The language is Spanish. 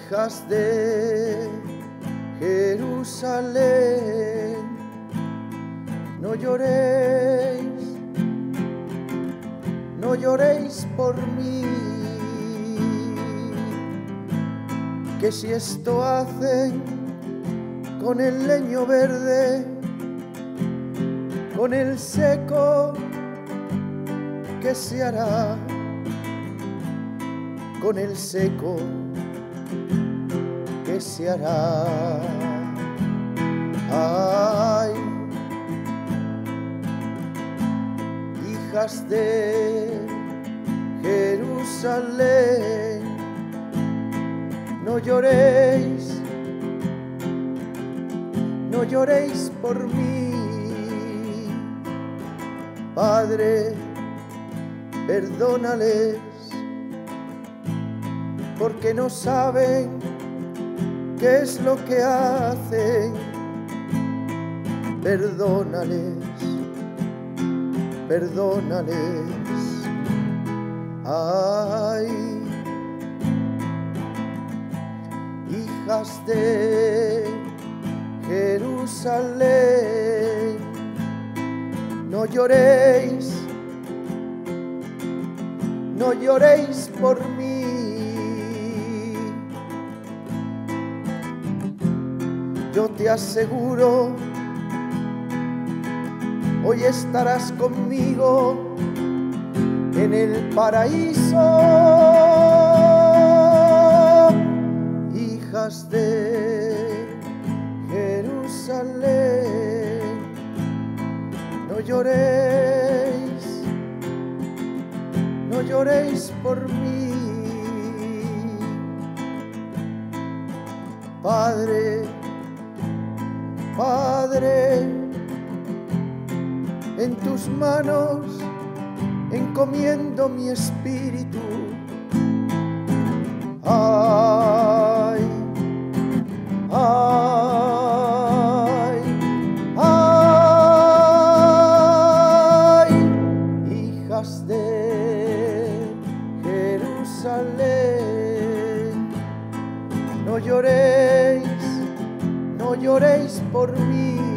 hijas de Jerusalén, no lloréis, no lloréis por mí, que si esto hacen con el leño verde, con el seco, ¿qué se hará? Con el seco, ¿qué se hará? Ay, hijas de Jerusalén, no lloréis, no lloréis por mí. Padre, perdónales, porque no saben qué es lo que hacen. Perdónales, perdónales. Ay, hijas de Jerusalén, no lloréis, no lloréis por mí. Yo te aseguro, hoy estarás conmigo en el paraíso. Hijas de Jerusalén, no lloréis, no lloréis por mí. Padre, Padre, en tus manos encomiendo mi espíritu. Ay, ay, ay, hijas de Jerusalén, no lloréis, no lloréis por mí.